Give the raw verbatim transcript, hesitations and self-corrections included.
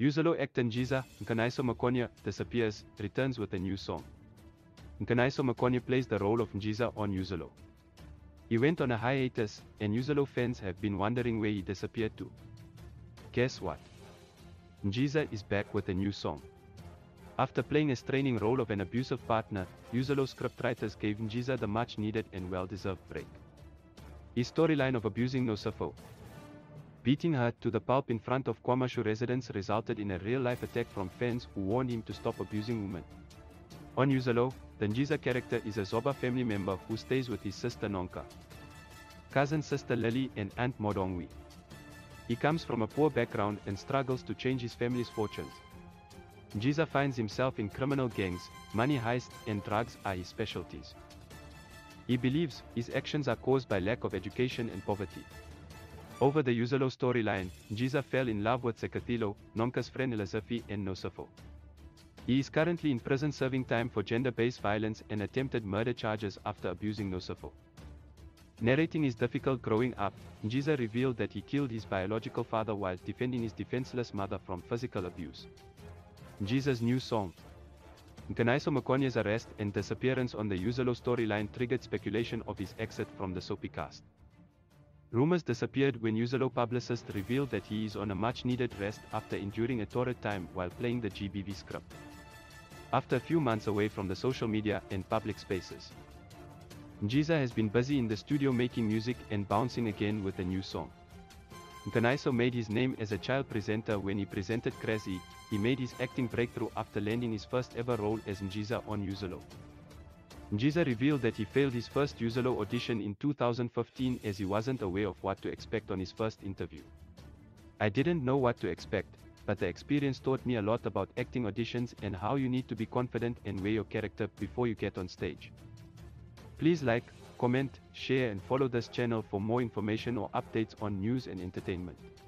Uzalo actor Ngiza Mkanaiso Makonya disappears, returns with a new song. Mkanaiso Makonya plays the role of Ngiza on Uzalo. He went on a hiatus, and Uzalo fans have been wondering where he disappeared to. Guess what? Ngiza is back with a new song. After playing a straining role of an abusive partner, Uzalo scriptwriters gave Ngiza the much-needed and well-deserved break. His storyline of abusing Nosipho, beating her to the pulp in front of KwaMashu residents resulted in a real-life attack from fans who warned him to stop abusing women. On Uzalo, the Ngiza character is a Zoba family member who stays with his sister Nonka, cousin sister Lily and aunt Modongwi. He comes from a poor background and struggles to change his family's fortunes. Ngiza finds himself in criminal gangs, money heists and drugs are his specialties. He believes his actions are caused by lack of education and poverty. Over the Uzalo storyline, Ngiza fell in love with Sekatilo, Nonka's friend Elizaphi and Nosipho. He is currently in prison serving time for gender-based violence and attempted murder charges after abusing Nosipho. Narrating his difficult growing up, Ngiza revealed that he killed his biological father while defending his defenseless mother from physical abuse. Ngiza's new song. Mkanaiso Makonya's arrest and disappearance on the Uzalo storyline triggered speculation of his exit from the soapy cast. Rumors disappeared when Uzalo publicists revealed that he is on a much-needed rest after enduring a torrid time while playing the G B V script. After a few months away from the social media and public spaces, Ngiza has been busy in the studio making music and bouncing again with a new song. Mkanaiso made his name as a child presenter when he presented Crazy. He made his acting breakthrough after landing his first ever role as Ngiza on Uzalo. Ngiza revealed that he failed his first Uzalo audition in two thousand fifteen as he wasn't aware of what to expect on his first interview. I didn't know what to expect, but the experience taught me a lot about acting auditions and how you need to be confident and wear your character before you get on stage. Please like, comment, share and follow this channel for more information or updates on news and entertainment.